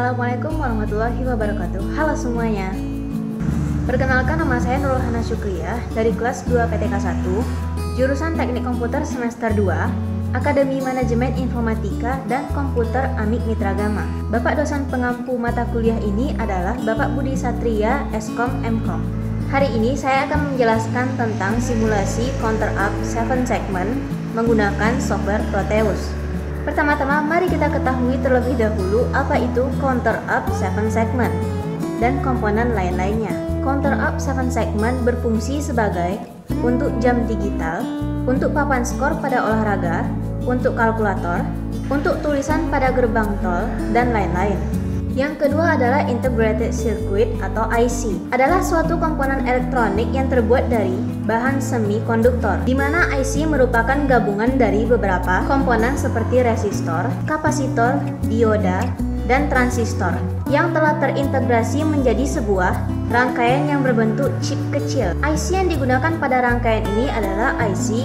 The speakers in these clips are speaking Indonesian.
Assalamualaikum warahmatullahi wabarakatuh. Halo semuanya. Perkenalkan, nama saya Nurul Hana Syukriyah dari kelas 2 PTK 1, jurusan Teknik Komputer semester 2, Akademi Manajemen Informatika dan Komputer Amik Mitragama. Bapak dosen pengampu mata kuliah ini adalah Bapak Budi Satria, Eskom Mkom. Hari ini saya akan menjelaskan tentang simulasi counter up 7 segment menggunakan software Proteus. Pertama-tama mari kita ketahui terlebih dahulu apa itu counter up 7 segment dan komponen lain-lainnya. Counter up 7 segment berfungsi sebagai untuk jam digital, untuk papan skor pada olahraga, untuk kalkulator, untuk tulisan pada gerbang tol, dan lain-lain. Yang kedua adalah integrated circuit atau IC. Adalah suatu komponen elektronik yang terbuat dari bahan semikonduktor, di mana IC merupakan gabungan dari beberapa komponen seperti resistor, kapasitor, dioda, dan transistor yang telah terintegrasi menjadi sebuah rangkaian yang berbentuk chip kecil. IC yang digunakan pada rangkaian ini adalah IC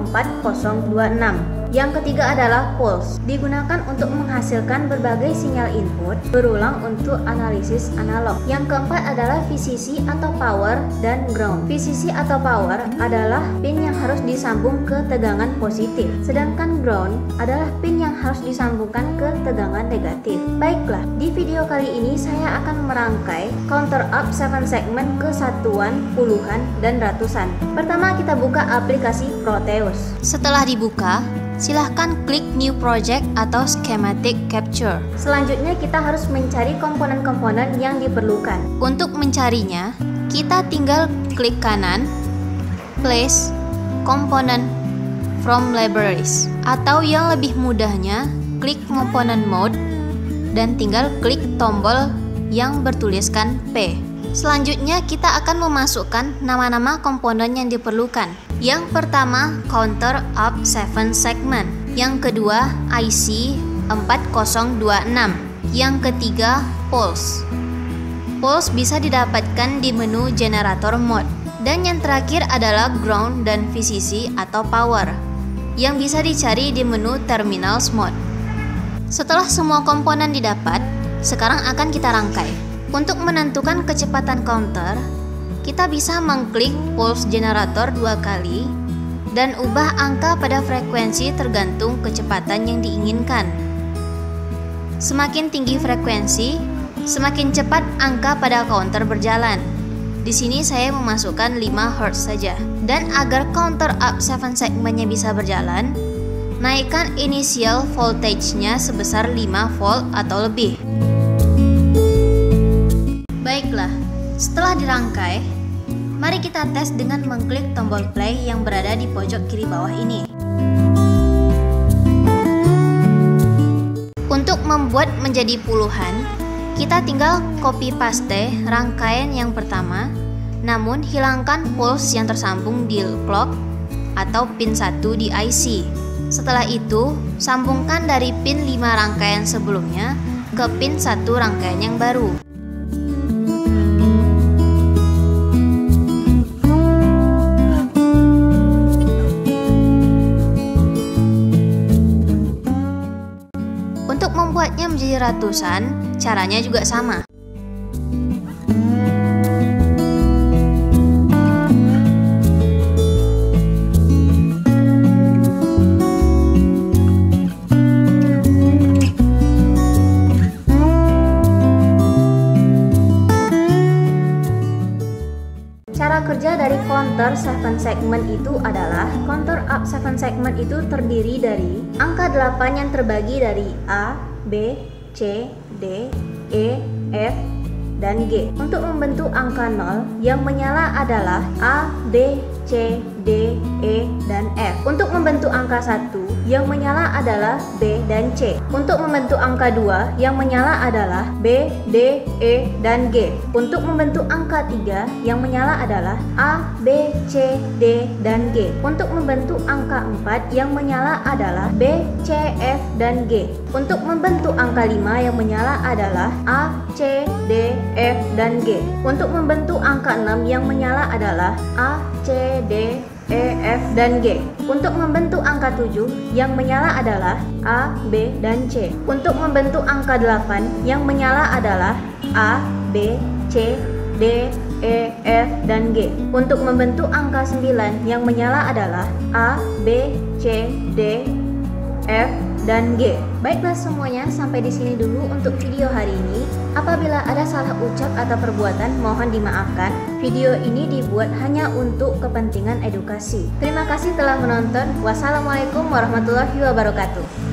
4026. Yang ketiga adalah pulse, digunakan untuk menghasilkan berbagai sinyal input berulang untuk analisis analog. Yang keempat adalah VCC atau power dan ground. VCC atau power adalah pin yang harus disambung ke tegangan positif, sedangkan ground adalah pin yang harus disambungkan ke tegangan negatif. Baiklah, di video kali ini saya akan merangkai counter up 7 segment ke satuan, puluhan, dan ratusan. Pertama kita buka aplikasi Proteus. Setelah dibuka, silahkan klik New Project atau Schematic Capture. Selanjutnya kita harus mencari komponen-komponen yang diperlukan. Untuk mencarinya, kita tinggal klik kanan, Place Component from Libraries, atau yang lebih mudahnya, klik Component Mode dan tinggal klik tombol yang bertuliskan P. Selanjutnya kita akan memasukkan nama-nama komponen yang diperlukan. Yang pertama, counter up 7 segment. Yang kedua, IC 4026. Yang ketiga, pulse. Pulse bisa didapatkan di menu generator mode. Dan yang terakhir adalah ground dan VCC atau power, yang bisa dicari di menu terminals mode. Setelah semua komponen didapat, sekarang akan kita rangkai. Untuk menentukan kecepatan counter, kita bisa mengklik pulse generator 2 kali dan ubah angka pada frekuensi tergantung kecepatan yang diinginkan. Semakin tinggi frekuensi, semakin cepat angka pada counter berjalan. Di sini saya memasukkan 5 Hz saja. Dan agar counter up 7 segmentnya bisa berjalan, naikkan initial voltage-nya sebesar 5 volt atau lebih. Baiklah, setelah dirangkai, mari kita tes dengan mengklik tombol play yang berada di pojok kiri bawah ini. Untuk membuat menjadi puluhan, kita tinggal copy paste rangkaian yang pertama, namun hilangkan pulse yang tersambung di clock atau pin 1 di IC. Setelah itu, sambungkan dari pin 5 rangkaian sebelumnya ke pin 1 rangkaian yang baru. Untuk membuatnya menjadi ratusan, caranya juga sama. Cara kerja dari counter 7 segment itu adalah counter up 7 segment itu terdiri dari angka 8 yang terbagi dari A, B, C, D, E, F, dan G. Untuk membentuk angka 0 yang menyala adalah A, B, C, D, E, dan F. Untuk membentuk angka 1 yang menyala adalah B dan C. Untuk membentuk angka 2 yang menyala adalah B, D, E, dan G. Untuk membentuk angka 3 yang menyala adalah A, B, C, D, dan G. Untuk membentuk angka 4 yang menyala adalah B, C, F, dan G. Untuk membentuk angka 5 yang menyala adalah A, C, D, F, dan G. Untuk membentuk angka 6 yang menyala adalah A, C, D, E, F, dan G. Untuk membentuk angka 7, yang menyala adalah A, B, dan C. Untuk membentuk angka 8, yang menyala adalah A, B, C, D, E, F, dan G. Untuk membentuk angka 9, yang menyala adalah A, B, C, D, F, dan G. Baiklah semuanya, sampai di sini dulu untuk video hari ini. Apabila ada salah ucap atau perbuatan, mohon dimaafkan. Video ini dibuat hanya untuk kepentingan edukasi. Terima kasih telah menonton. Wassalamualaikum warahmatullahi wabarakatuh.